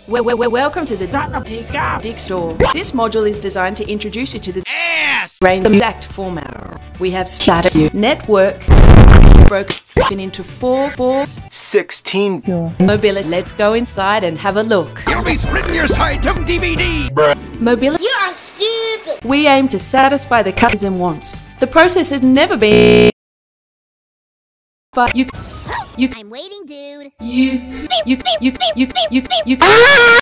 Welcome to the Dig Store. This module is designed to introduce you to the range of exact format. We have scattered network broken into 16 mobility. Let's go inside and have a look. You'll be splitting your side to DVD! Mobility. You are stupid! We aim to satisfy the customers and wants. The process has never been. But you. I'm waiting, dude. You.